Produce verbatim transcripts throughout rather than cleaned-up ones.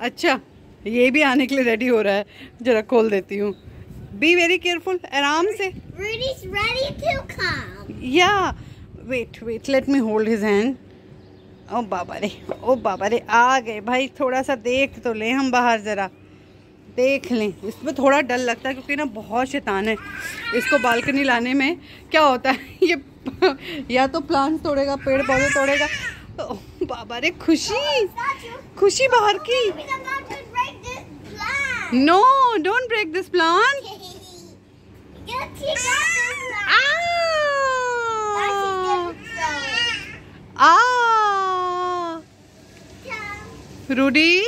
अच्छा, ये भी आने के लिए रेडी हो रहा है। जरा खोल देती हूँ। बी वेरी केयरफुल, आराम से। Rudy's ready to come. या wait wait let me hold his hand. ओ बाबा रे, ओ बाबा रे, आ गए भाई। थोड़ा सा देख तो लें हम बाहर, जरा देख लें। इसमें थोड़ा डर लगता है क्योंकि ना बहुत शैतान है। इसको बालकनी लाने में क्या होता है, ये या तो प्लांट तोड़ेगा, पेड़ पौधे तोड़ेगा। ओ बाबा रे, खुशी खुशी बाहर की। No, don't break this plant. आ रूडी,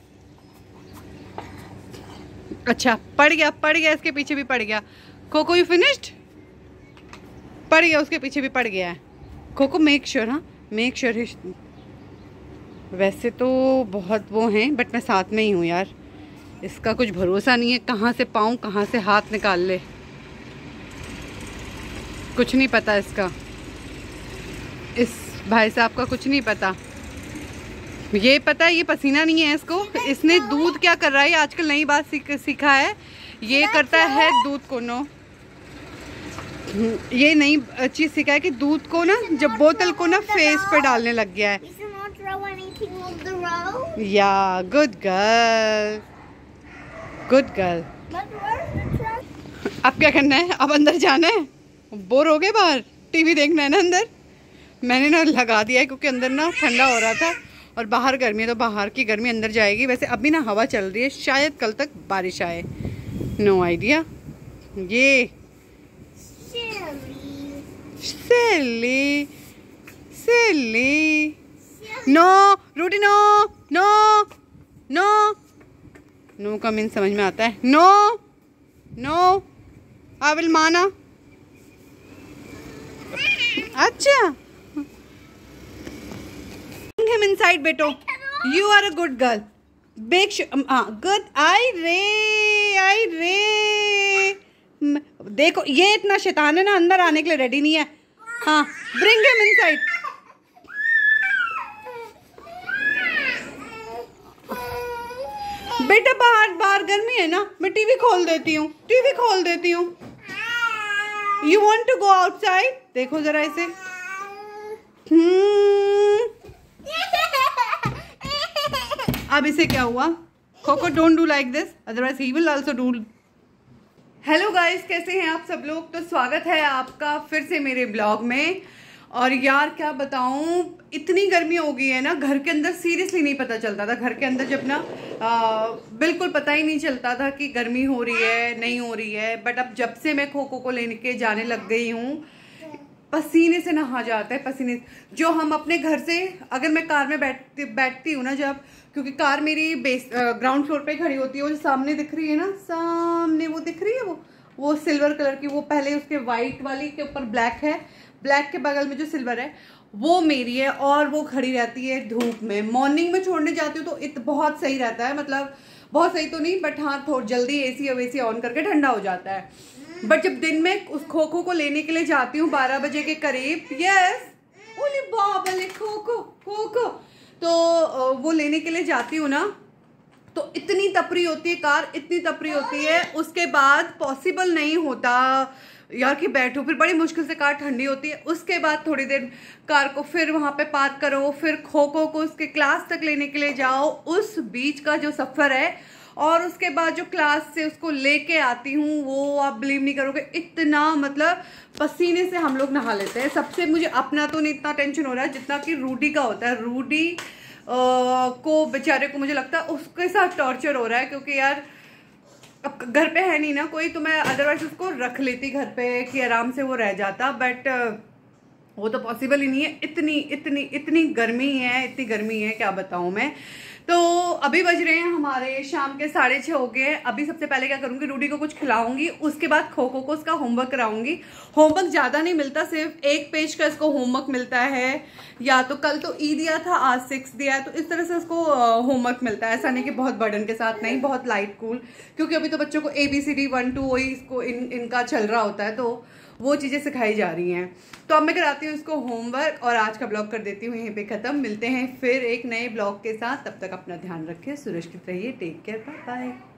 अच्छा पड़ गया, पड़ गया, इसके पीछे भी पड़ गया। Coco you finished? पड़ गया, उसके पीछे भी पड़ गया है। कोको मेक श्योर, हाँ मेक श्योर। वैसे तो बहुत वो हैं, बट मैं साथ में ही हूँ यार। इसका कुछ भरोसा नहीं है, कहाँ से पाँव कहाँ से हाथ निकाल ले, कुछ नहीं पता इसका। इस भाई साहब का कुछ नहीं पता। ये पता है ये पसीना नहीं है इसको। इसने दूध क्या कर रहा है, आजकल नई बात सीख सीखा है। ये करता है दूध को, नो ये नई चीज सीखा है कि दूध को ना, जब बोतल को ना फेस पे डालने लग गया है। या गुड गर्ल, गुड गर्ल। अब क्या करना है, अब अंदर जाना है। बोर हो गए बाहर, टीवी देखना है ना अंदर। मैंने ना लगा दिया है क्योंकि अंदर ना ठंडा हो रहा था और बाहर गर्मी है, तो बाहर की गर्मी अंदर जाएगी। वैसे अभी ना हवा चल रही है, शायद कल तक बारिश आए, नो आइडिया। ये silly silly, no Rudy, no no no no का मीन समझ में आता है। नो नो, आई विल माना। अच्छा, him inside बेटो, you are a good girl, big हाँ good। आई रे आई रे, देखो ये इतना शैतान है ना, अंदर आने के लिए रेडी नहीं है। हाँ, bring him inside। बेटा बाहर बाहर गर्मी है ना, मैं टीवी खोल देती हूँ, टीवी खोल देती हूँ। You want to go outside? देखो जरा इसे। हम्म, अब इसे क्या हुआ? Coco don't do like this, otherwise he will also do. Hello guys, कैसे हैं आप सब लोग? तो स्वागत है आपका फिर से मेरे ब्लॉग में। और यार क्या बताऊं, इतनी गर्मी हो गई है ना, घर के अंदर सीरियसली नहीं पता चलता था। घर के अंदर जब ना आ, बिल्कुल पता ही नहीं चलता था कि गर्मी हो रही है नहीं हो रही है। बट अब जब से मैं खोको को लेने के जाने लग गई हूँ, पसीने से नहा जाता है, पसीने। जो हम अपने घर से, अगर मैं कार में बैठती बैठती हूँ ना जब, क्योंकि कार मेरी बेस ग्राउंड फ्लोर पे खड़ी होती है, वो जो सामने दिख रही है ना, सामने वो दिख रही है, वो वो सिल्वर कलर की, वो पहले उसके वाइट वाली के ऊपर ब्लैक है, ब्लैक के बगल में जो सिल्वर है वो मेरी है। और वो खड़ी रहती है धूप में। मॉर्निंग में छोड़ने जाती हूँ तो इत बहुत सही रहता है, मतलब बहुत सही तो नहीं, बट हाँ थोड़ा जल्दी एसी वेसी ऑन करके ठंडा हो जाता है। बट जब दिन में उस खोखो को लेने के लिए जाती हूँ बारह बजे के करीब, यस ओली बाबा खोखो खोखो, तो वो लेने के लिए जाती हूँ ना, तो इतनी तपरी होती है कार, इतनी तपरी होती है। उसके बाद पॉसिबल नहीं होता यार कि बैठो, फिर बड़ी मुश्किल से कार ठंडी होती है। उसके बाद थोड़ी देर कार को फिर वहाँ पे पार्क करो, फिर खोखो को उसके क्लास तक लेने के लिए जाओ। उस बीच का जो सफ़र है, और उसके बाद जो क्लास से उसको लेके आती हूँ, वो आप बिलीव नहीं करोगे, इतना मतलब पसीने से हम लोग नहा लेते हैं। सबसे मुझे अपना तो नहीं इतना टेंशन हो रहा है जितना कि रूडी का होता है। रूडी को बेचारे को मुझे लगता है उसके साथ टॉर्चर हो रहा है, क्योंकि यार अब घर पे है नहीं ना कोई, तो मैं अदरवाइज उसको रख लेती घर पे कि आराम से वो रह जाता। बट वो तो पॉसिबल ही नहीं है, इतनी इतनी इतनी गर्मी है, इतनी गर्मी है क्या बताऊँ मैं। तो अभी बज रहे हैं हमारे शाम के साढ़े छः हो गए। अभी सबसे पहले क्या करूँगी, रूडी को कुछ खिलाऊंगी, उसके बाद खोखो को उसका होमवर्क कराऊंगी। होमवर्क ज़्यादा नहीं मिलता, सिर्फ एक पेज का इसको होमवर्क मिलता है, या तो कल तो ई दिया था, आज सिक्स दिया है, तो इस तरह से इसको होमवर्क मिलता है। ऐसा नहीं कि बहुत बर्डन के साथ, नहीं, बहुत लाइट कूल, क्योंकि अभी तो बच्चों को A B C D one two वही इसको इन इनका चल रहा होता है, तो वो चीज़ें सिखाई जा रही हैं। तो अब मैं कराती हूँ इसको होमवर्क और आज का ब्लॉग कर देती हूँ यहीं पे ख़त्म। मिलते हैं फिर एक नए ब्लॉग के साथ, तब तक अपना ध्यान रखें, सुरक्षित रहिए, टेक केयर, बाय बाय।